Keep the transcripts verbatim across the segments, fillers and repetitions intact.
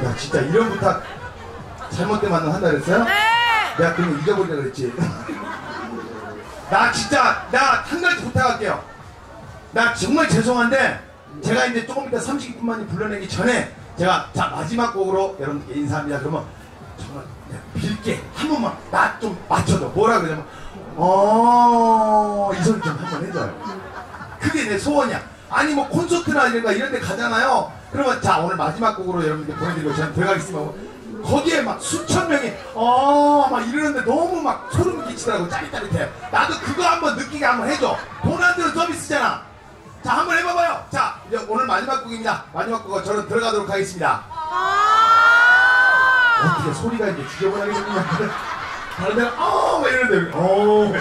야 진짜 이런 부탁 잘못된 만남 한다 그랬어요? 네! 내가 그러면 잊어버리라 그랬지. 나 진짜 나 한 가지 부탁할게요. 나 정말 죄송한데 제가 이제 조금 이따 삼십 분만이 불러내기 전에 제가 자 마지막 곡으로 여러분께 인사합니다. 그러면 정말 빌게 한 번만 나 좀 맞춰줘. 뭐라 그러냐면 어... 이 소리 좀 한 번 해줘요. 그게 내 소원이야. 아니 뭐 콘서트나 이런 거 이런 데 가잖아요. 그러면 자 오늘 마지막 곡으로 여러분께 보내드리고 저는 들어가겠습니다. 거기에 막 수천 명이 어 막 이러는데 너무 막 소름 끼치더라고. 짜릿짜릿해. 나도 그거 한번 느끼게 한번 해줘. 돈 안 들어 서비스잖아. 자 한번 해봐봐요. 자 이제 오늘 마지막 곡입니다. 마지막 곡은 저는 들어가도록 하겠습니다. 어떻게 소리가 이제 지저분하게 생기냐. 다른 데는 어막 이러는데 어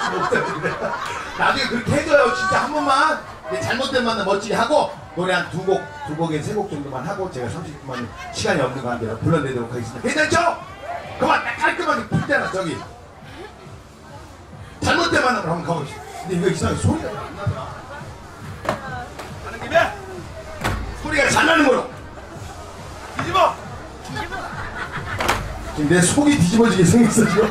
나중에 그렇게 해줘요. 진짜 한 번만 잘못된 만남 멋지게 하고 노래 한 두 곡, 두 곡에 세 곡 정도만 하고 제가 삼십 분만 시간이 없는 관계로 불러내도록 하겠습니다. 괜찮죠? 그만 딱 깔끔하게 풀잖아 저기. 잘못된 만남을 한번 가보시죠. 근데 이거 이상하게 소리가 안 나더라. 하는 김에 소리가 잘 나는 거로 뒤집어! 지금 내 속이 뒤집어지게 생겼어 지금.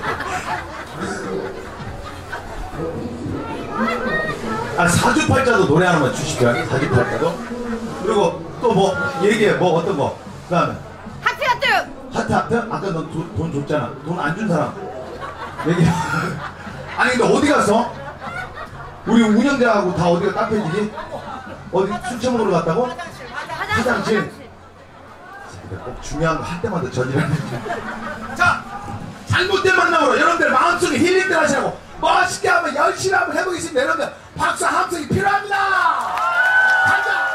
아 사주팔자도 노래 하나만 주시고요. 사주팔자도. 그리고 또 뭐 얘기해. 뭐 어떤 거. 그 다음에 하트 하트! 하트 하트? 아까 너 돈 줬잖아. 돈 안 준 사람 얘기해. 아니 근데 어디 갔어? 우리 운영자하고 다 어디가 카페지기? 어디 술 처먹으러 갔다고? 화장실 화장실. 화장실. 꼭 중요한 거 할 때마다 저지르는. 자 잘못된 만남으로 여러분들 마음속에 힐링들 하시라고 멋있게 한번 열심히 한번 해보겠습니다. 여러분들 박수 함성이 필요합니다. 가자.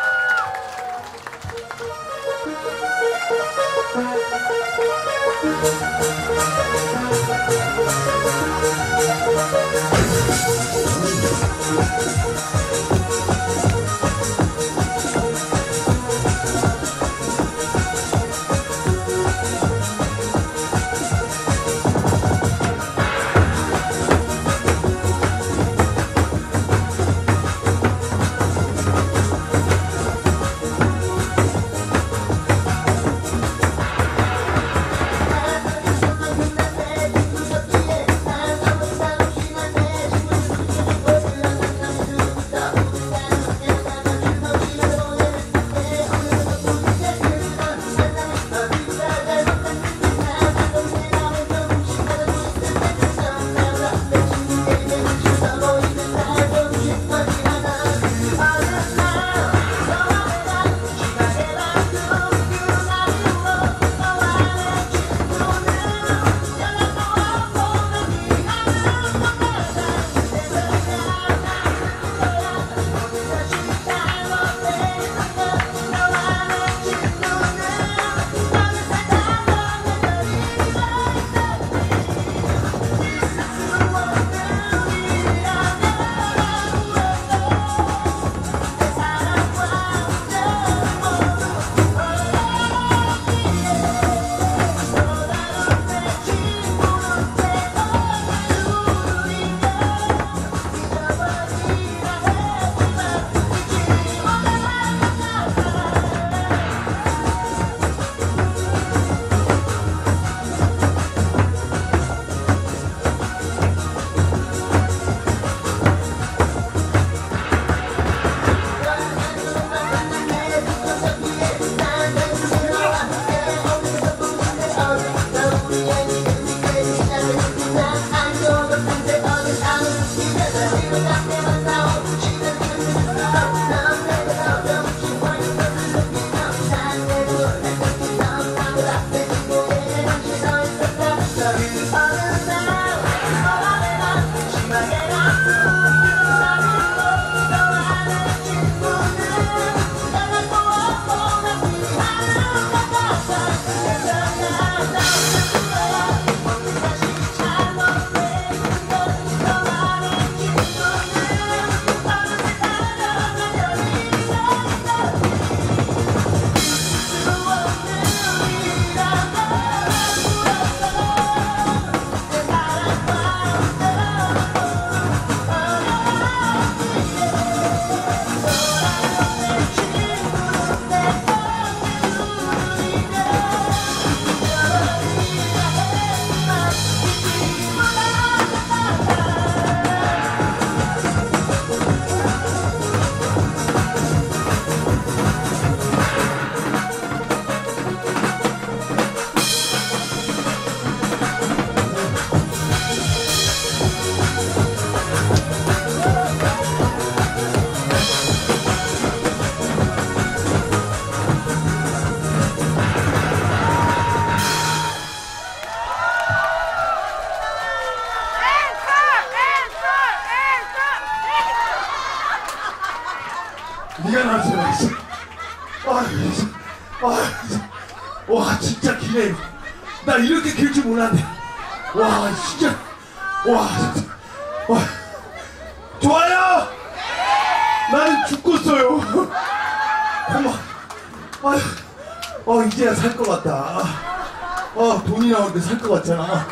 와 진짜 기네. 나 이렇게 길 줄 몰랐네. 와 진짜 와 진짜 와 좋아요. 나는 죽겠어요. 고마. 아휴, 어 이제야 살 것 같다. 어 돈이 나오는데 살 것 같잖아.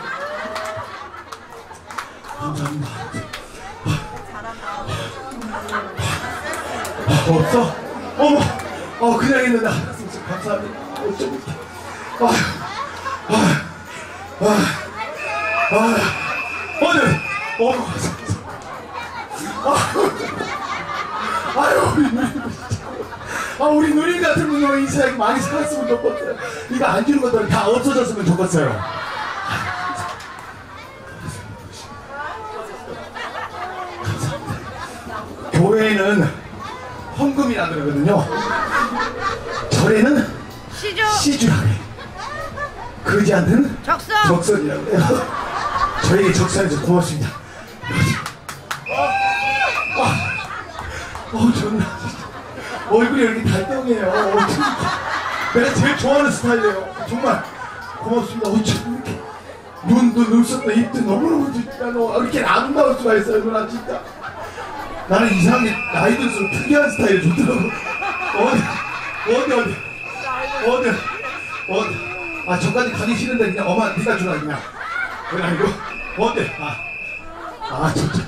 감사합니다. 아, 없어? 어머, 어 그냥 있는 나. 감사합니다. 어쩜 이렇게. 아휴, 아휴, 아휴, 아휴, 오늘, 어머, 아휴, 아휴, 우리 누님, 아 우리 누님 같은 분이 이 세상에 많이 살았으면 좋겠어요. 이거 안 주는 것들은 다 없어졌으면 좋겠어요. 교회에는 헌금이라 그러거든요. 절에는 시주 시주라고 해. 거지한테는 적선 적선이라고 해요. 저에게 적선해서 고맙습니다. 어, 어, 존나 얼굴이 이렇게 달덩해요. 어, 내가 제일 좋아하는 스타일이에요. 정말 고맙습니다. 어쩜 이렇게 눈도 눈썹도 입도 너무너무 진짜 이렇게 아름다울 수가 있어요. 누나 진짜. 나는 이상하게 나이 들수록 특이한 스타일이 좋더라고. 어디, 어디, 어디, 어디, 어디. 아, 저까지 가기 싫은데 그냥 엄마 네가 주라 그냥. 그건 아니고, 어때? 아, 아, 진짜.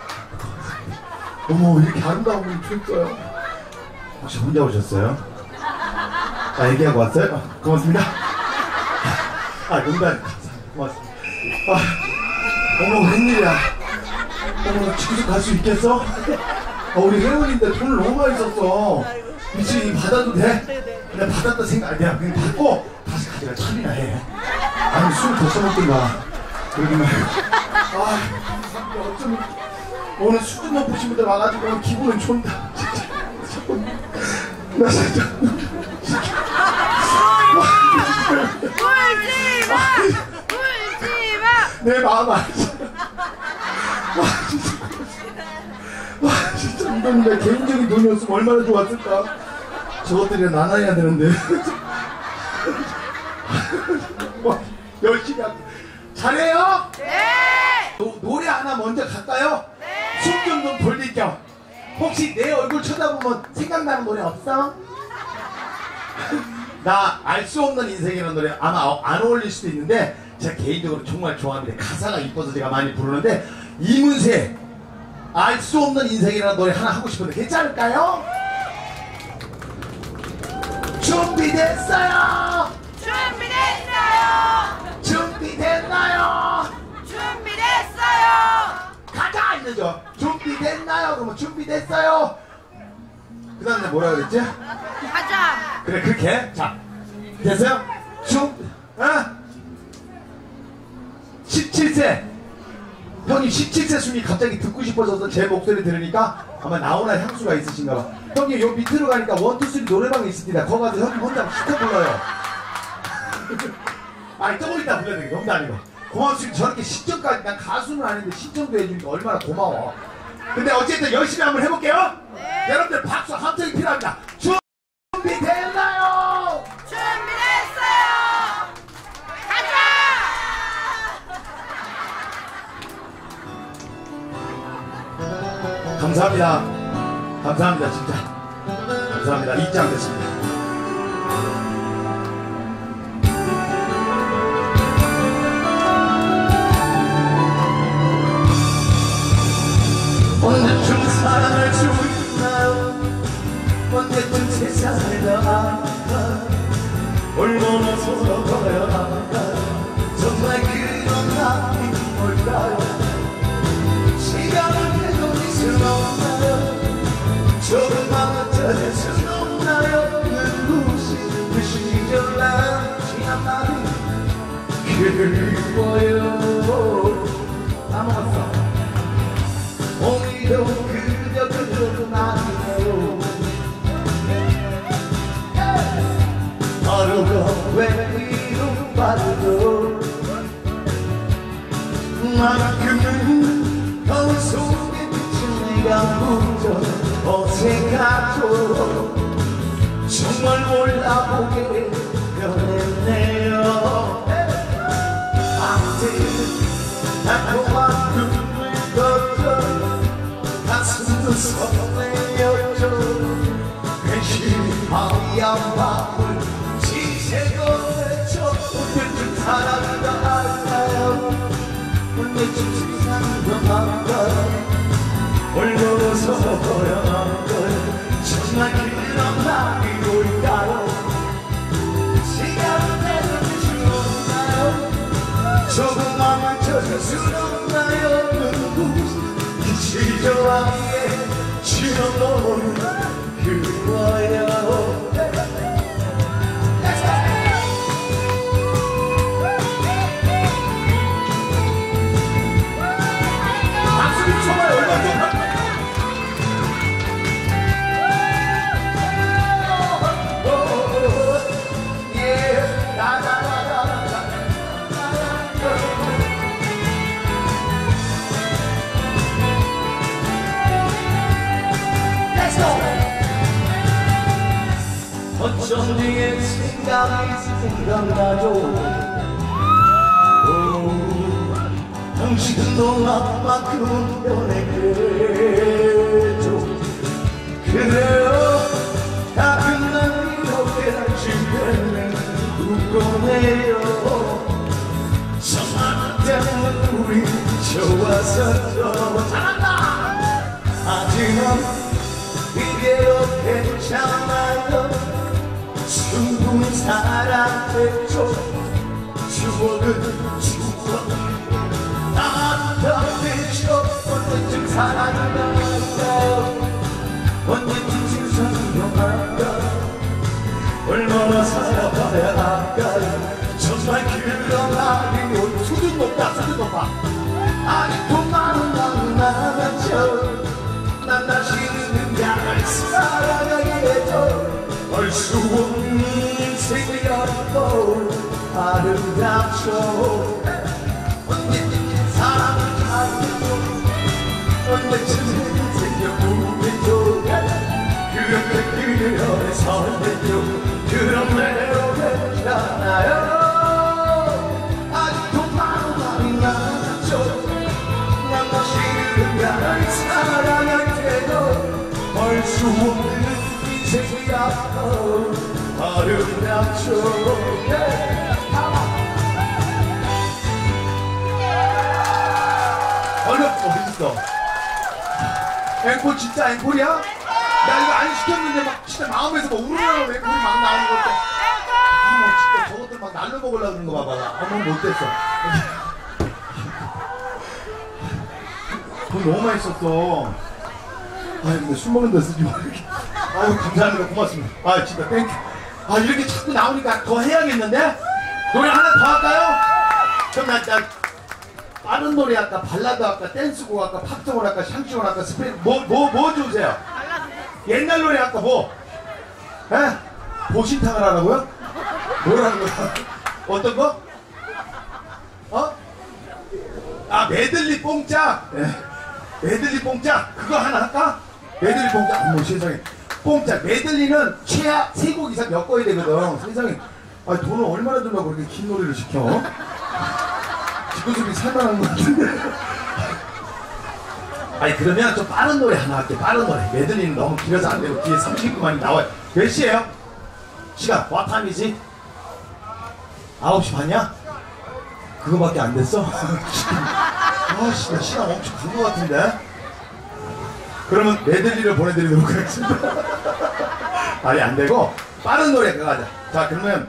어머, 이렇게 아름다운 분이 좋았어요. 혹시 혼자 오셨어요? 아, 얘기하고 왔어요? 아, 고맙습니다. 아, 농담. 고맙습니다. 아, 어머, 웬일이야. 어머, 지금 갈 수 있겠어? 어, 우리 회원인데 돈을 너무 많이 썼어. 미친, 받아도 돼? 그냥 받았다 생각, 내가 그냥 받고 다시 가져가 참이나 해. 아니, 술 더 써먹든가. 그러지 말고. 아, 어쩜 오늘 수준 높으신 분들 와가지고 기분은 좋다. 진짜. 나 진짜. 울지마! 울지마! 내 마음 알지? 와, 진짜. 와, 진짜 이건 내 개인적인 돈이었으면 얼마나 좋았을까? 저것들이 나눠야 되는데. 와, 열심히 하고. 잘해요? 네! 노, 노래 하나 먼저 갈까요? 네! 숨 좀 좀 돌릴 겸. 혹시 내 얼굴 쳐다보면 생각나는 노래 없어? 나 알 수 없는 인생이라는 노래 아마 안 어울릴 수도 있는데 제가 개인적으로 정말 좋아합니다. 가사가 이뻐서 제가 많이 부르는데 이문세 알 수 없는 인생이라는 노래 하나 하고 싶은데 괜찮을까요? 준비됐어요? 준비됐어요! 준비됐나요? 준비됐어요! 가자! 이러죠. 준비됐나요? 그러면 준비됐어요? 그 다음에 뭐라 그랬지? 가자! 그래 그렇게 해. 자 됐어요? 중 어? 십칠 세 형님 십칠 세 숨이 갑자기 듣고 싶어져서 제 목소리 들으니까 아마 나오나 향수가 있으신가 봐. 형님 요 밑으로 가니까 원투쓰리 노래방이 있습니다. 거기 가서 형님 혼자 시켜 불러요. 아니 조금 이따 불러야 되겠다. 농담이고 고맙습니다. 저렇게 신청까지 난 가수는 아닌데 신청도 해주니까 얼마나 고마워. 근데 어쨌든 열심히 한번 해볼게요. 네. 여러분들 박수 함정이 필요합니다. 준비됐나요? 준비됐어요! 가자! 감사합니다. 감사합니다. 진짜 감사합니다. 입장 됐습니다. 언제쯤 사랑할 수 있나요? 언제쯤 세상을 다 알까? 얼마나 서로 걸어야 할까요? 정말 그런 날이 올까요? 시간을 되돌릴 순 없나요? 조금만 찾을 순 없나요? 눈부신 그 시절 난 지난 날이 그리워요. 다 먹었어. 오히려 그저 그저도 아니에요. 하루가 왜 이런 빠르고 나만큼은 거울 속에 비친 네가 무척 어색하죠. 정말 몰라보게 변했네. 언제쯤 생각할까 얼마나 서서야 할까 정말 그런 날이 올까요 시간은 내려줄 수 없나요 조금만 젖을 수 없나요 누구 이 시저하게 지나온 그거야 어쩜 뒤에 생각이 생각나죠 오, 당신도 나만큼 변해그랬죠 그래요 다 끝난 이렇게 집에는 웃고내요 정말 때문에 우리 좋아서 잘한다 하지만 이게 괜찮아요 충분히 사랑했죠 추억은 추억 나한테죠 언제쯤 사랑할까요 언제쯤 생각할까 얼마나 살아봐야 할까요 정말 그런 날이 올 수준 높다 수준 높아. 아직도 많은 마음 남았죠 난 다시는 나를 사랑하겠죠 알 수 없는 인생이었고 아름답죠 언제쯤 사랑을 하고 언제쯤 생겨보겠죠 그렇게 그녀의 설레죠 그런 매로 괜찮아요 아직도 많은 마음이 남았죠 난 다시는 나를 사랑하겠죠 알 수 없는 인생이야 아름답죠 어렵어 어딨어. 앵콜 진짜 앵콜이야? 나 이거 안 시켰는데 막 진짜 마음에서 막 우르르 앵콜이 막 나오는 것 같아. 아뭐 진짜 저것들 막 날로 먹으려고 그러는 거 봐봐. 어머 못됐어. 돈 너무 많이 썼어. 아 근데 술 먹는 데 쓰지 말게. 아유 감사합니다 고맙습니다. 아 진짜 땡큐. 아 이렇게 자꾸 나오니까 더 해야겠는데? 노래 하나 더 할까요? 그럼 나, 나 빠른 노래 할까 발라드 할까 댄스곡 할까 팝송을 할까 샹송을 할까 스페인 뭐뭐 뭐 좋으세요? 옛날 노래 할까 뭐? 에? 보신탕을 하라고요? 뭐라는 거야? 어떤 거? 어? 아 메들리 뽕짝 예. 메들리 뽕짝 그거 하나 할까? 메들리 뽕짝 어머 세상에 뽕짝 메들리는 최하 세 곡 이상 엮어야 되거든 세상에 아 돈을 얼마나 들라고 그렇게 긴 노래를 시켜? 뒷구석이 살만한 것 같은데 아니 그러면 좀 빠른 노래 하나 할게 빠른 노래 메들리는 너무 길어서 안 되고 뒤에 삼십 분만이 나와요 몇 시에요? 시간 와타임이지? 아홉 시 반이야? 그거밖에 안 됐어? 아씨 나 시간 엄청 긴 것 같은데 그러면 메들리를 보내드리도록 하겠습니다 아니 안 되고 빠른 노래 가자 자 그러면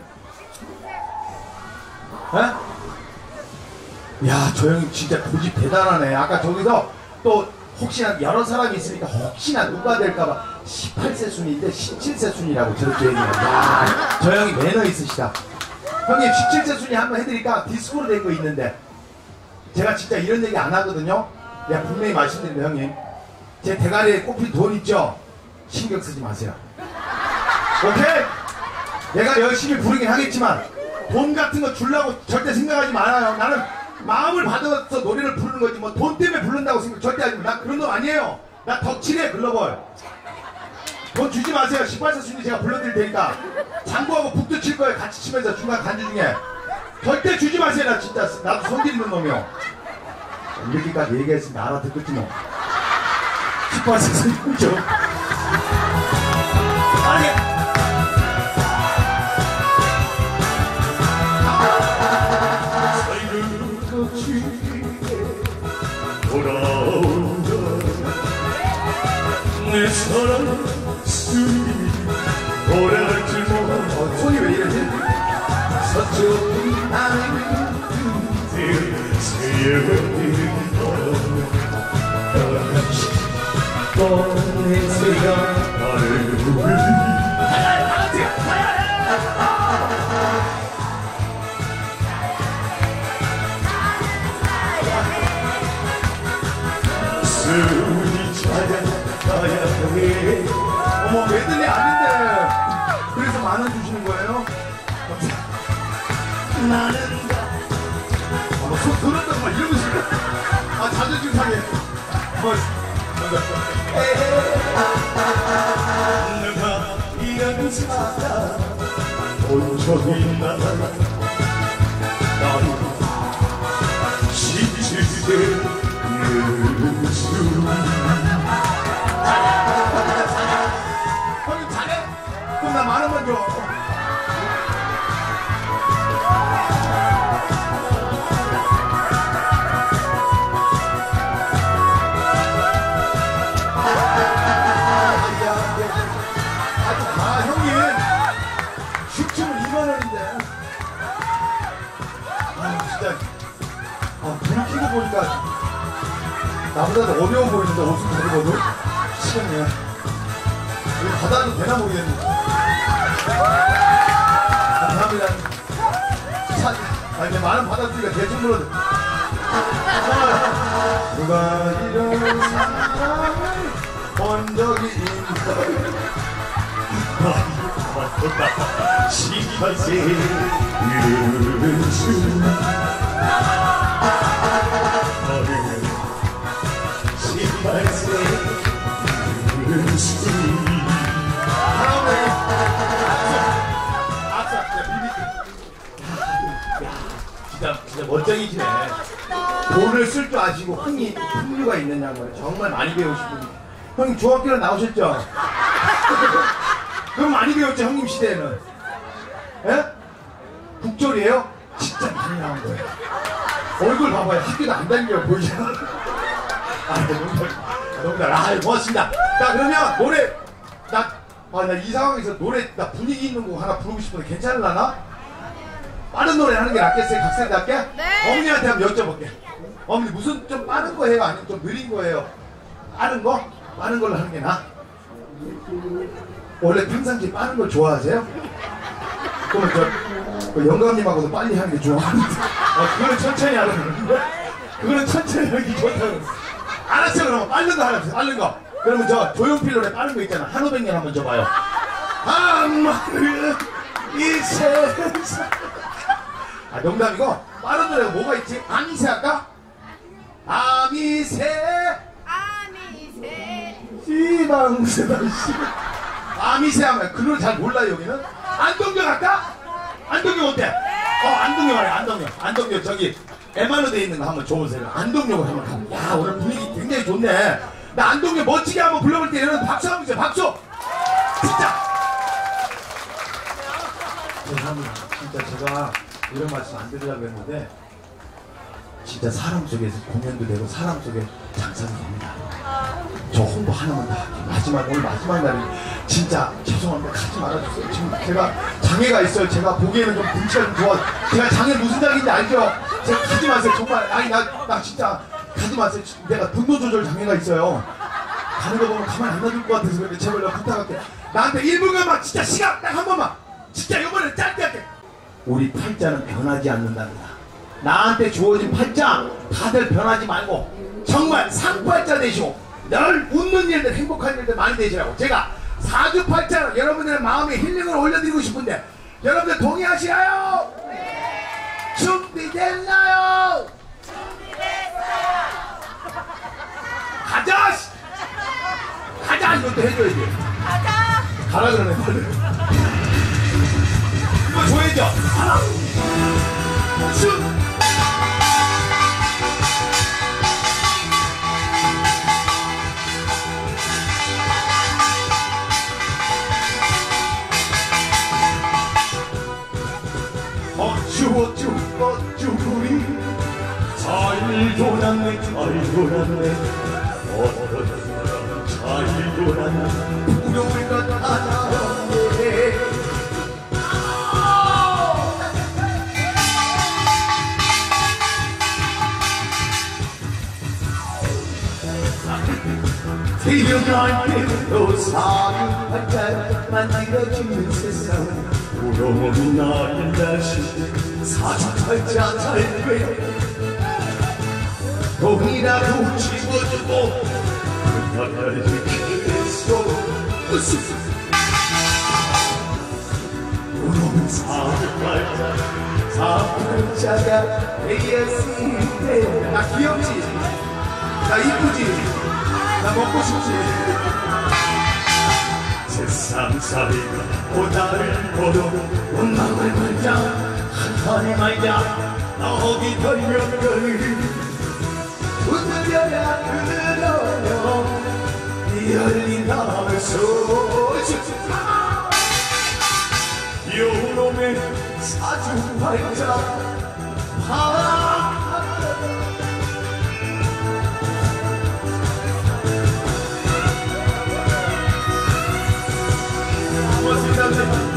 에? 야 저 형이 진짜 고집 대단하네 아까 저기서 또 혹시나 여러 사람이 있으니까 혹시나 누가 될까봐 십팔 세 순인데 십칠 세 순이라고 저렇게 얘기해요 야저 형이 매너 있으시다 형님 십칠 세 순위 한번 해드릴까 디스코로 된 거 있는데 제가 진짜 이런 얘기 안 하거든요 내가 분명히 말씀드립니다 형님 제 대가리에 꼽힌 돈 있죠? 신경 쓰지 마세요 오케이? 내가 열심히 부르긴 하겠지만 돈 같은 거 주려고 절대 생각하지 말아요 나는 마음을 받아서 노래를 부르는 거지 뭐 돈 때문에 부른다고 생각 절대 하지 마. 나 그런 놈 아니에요. 나 덕칠해 글로벌. 돈 주지 마세요. 십팔 세 순위 제가 불러드릴 테니까 장구하고 북도 칠 거예요. 같이 치면서 중간 간주 중에 절대 주지 마세요. 나 진짜 나도 손 들이는 놈이요. 이렇게까지 얘기했으면 알아듣겠지 뭐. 십팔 세 순위죠. 아니 내 사랑 숨이 돌아갈 줄 몰라 어, 손이 왜 이러지? 서쪽은 나는 그대 새어버리는 바람 다시 떠내세가 나를 부르니 숨이 찾아가야 해 어머 메들리 아닌데 그래서 만 원 주시는 거예요? 나는 어머 손 들었다고 막 이러고 싶어. 아 자존심 상해. 뭐 내가 이런 사람 본 적이 있나 나는 지치게 이르는 숨 형님 잘해? 그럼 나 만 원만 줘. 아 형님 슈춤은 이만 원인데. 아 진짜 아불 켜고 보니까 나보다도 어려워 보이는데 옷을 잘 입어도 시간이야. 이거 받아도 되나 모르겠는데. 감사합니다. 차, 아 이제 만원 받았으니까 대충 물어도. 누가 이런 사랑을 본 적이 있어. 시간새 이르는 숨 나는 시간새 이르는 숨 다음에 아싸 아싸 비비. 야 진짜 진짜 멋쟁이시네. 돈을 쓸 줄 아시고 흥이 흥류가 있는 양반이 정말 많이 배우신 분이. 형님 중학교는 나오셨죠? 그럼 많이 배웠죠 형님 시대에는. 예? 국졸이에요? 진짜 많이 나온 거예요. 얼굴 봐봐요. 학교도 안 다니려 보이잖아. 아 농담 농담. 아 고맙습니다. 자 그러면 노래 나 아 나 이 상황에서 노래 나 분위기 있는 곡 하나 부르고 싶은데 괜찮을라나? 빠른 노래 하는 게 낫겠어요? 각색이 할게? 네. 어머니한테 한번 여쭤볼게. 어머니 무슨 좀 빠른 거 해요? 아니면 좀 느린 거예요? 빠른 거? 빠른 걸로 하는 게 나아? 원래 평상시 빠른 걸 좋아하세요? 그러면 저 그 영감님하고도 빨리 하는 게 좋아하는데 어, 그거는 천천히 하는 거 그거는 천천히 하는 게 좋다는 거. 알았어요. 그러면 빠른 거 하나 주세요. 빠른 거. 그러면 저 조용필 노래 빠른 거 있잖아. 한오백년 한번 줘봐요. 한마를 이 세상. 아 농담이고 빠른 노래가 뭐가 있지? 아미새 할까? 아미새 아미새 시방새다 씨. 아미새 하면 그 노래 잘 몰라요 여기는? 안동역 할까? 안동역 어때? 어 안동역 하래. 안동역 안동역 저기 에마노 돼 있는 거 한번 줘보세요. 안동역을 한번 가면 야 오늘 분위기 굉장히 좋네. 나 안동역 멋지게 한번 불러볼 때 여러분 박수 한번 주세요. 박수. 진짜 죄송합니다. 진짜 제가 이런 말씀 안 드리려고 했는데 진짜 사람 속에서 공연도 되고 사람 속에 장사도 됩니다. 저 홍보 하나만 다 할게요. 마지막 오늘 마지막 날이 진짜 죄송합니다. 가지 말아주세요. 지금 제가 장애가 있어요. 제가 보기에는 좀 등치가 좀 좋아. 제가 장애 무슨 장애인지 알죠? 제가 가지 마세요. 정말 아니 나, 나 진짜 가지 마세요. 내가 분노 조절 장애가 있어요. 가는 거 보면 가만 안 놔둘 것 같아서 그런데 제발 나 부탁할게. 나한테 일 분간만 진짜 시간 딱 한 번만 진짜 이번에 짧게 할게. 우리 팔자는 변하지 않는답니다. 나한테 주어진 팔자 다들 변하지 말고 정말 상팔자 되시고 늘 웃는 일들 행복한 일들 많이 되시라고 제가 사주팔자로 여러분들의 마음에 힐링을 올려드리고 싶은데 여러분들 동의하시나요? 네. 준비됐나요? 준비됐어요. 가자! 가자! 이것도 해줘야지. 가자! 가라 그러네 빨리. 이거 줘야죠. 하나 쭉. 어쭈 어쭈 어쭈 우리 잘 돌았네 잘 돌았네 어떤 사람 잘 알고 나는 부러울 것 하나에 태어날 때부터 사육팔자 만들어주는 세상 부러운 나의 다시 사주팔자 잘돼 돈이라도 집어주고 나를 기대서 부러운 사주팔자 사팔자가 되었을 때 나 귀엽지? 나 이쁘지? 나 먹고 싶지? 세상살이가 보다를 보러 온 마음을 말자 한탄에 말자 나오기 돌려거리 웃으려야 그러려 이 열린 나에서 요놈의 사주팔자 파 고맙습니다.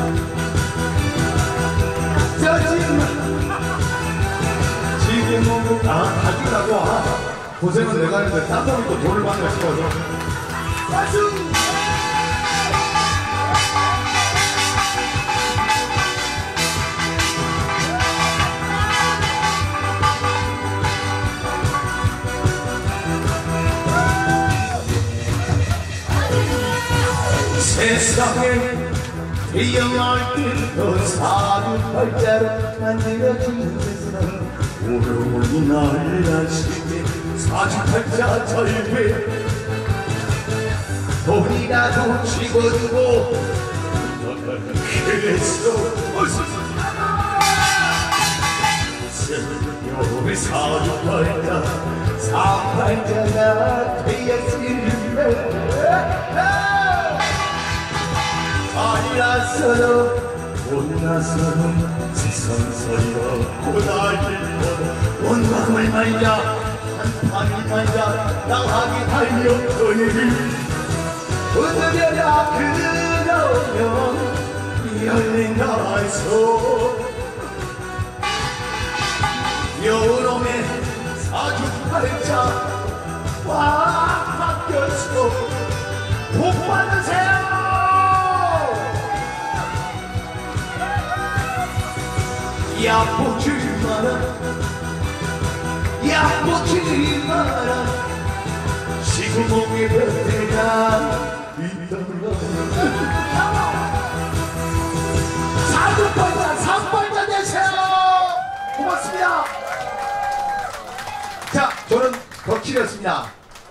짜증나 지금 너무 아 가지라고 아, 고생은 내가 했는데 딴 사람이 또 돈을 받는 싶어서 짜증 세상에 태어날 때부터 사주팔자를 만들어주는 세상 오로오니 나를 아시게 사주팔자 절배 돈이라도 집어주고 그래서 요의 사주팔자 사팔자가 되었으면 아니라서도 못나서는 세상살이가 고달리고 온 마음을 말자 한판을 말자 나하게 달려거니 웃으려야 그러면 열린 나에서 여놈의 사주팔자 꽉 바뀌었어 복 받으세요. 야보지 마라 야보지 마라 시구멍에 벽대가 있더라 사주팔자 삼팔자 되세요. 고맙습니다. 자, 저는 덕칠이었습니다.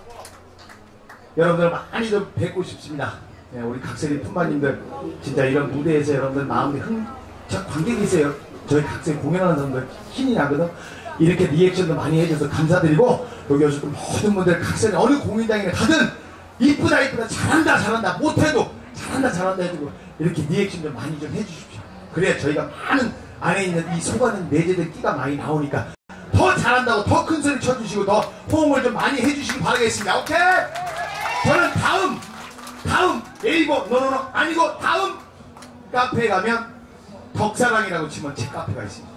여러분들 많이 좀 뵙고 싶습니다. 네, 우리 각설이 품바님들 진짜 이런 무대에서 여러분들 마음이 흥, 저 관객이세요. 저희 각설이 공연하는 사람들 힘이 나거든. 이렇게 리액션도 많이 해줘서 감사드리고 여기 오신 모든 분들 각설이 어느 공연장이나 가든 이쁘다 이쁘다 잘한다 잘한다 못해도 잘한다 잘한다 해주고 이렇게 리액션 좀 많이 좀 해주십시오. 그래야 저희가 많은 안에 있는 이 속아는 내재된 끼가 많이 나오니까 더 잘한다고 더 큰 소리 쳐주시고 더 호응을 좀 많이 해주시기 바라겠습니다. 오케이? 저는 다음 다음 네이버 노노노 아니고 다음 카페에 가면 덕사랑이라고 치면 제 카페가 있습니다.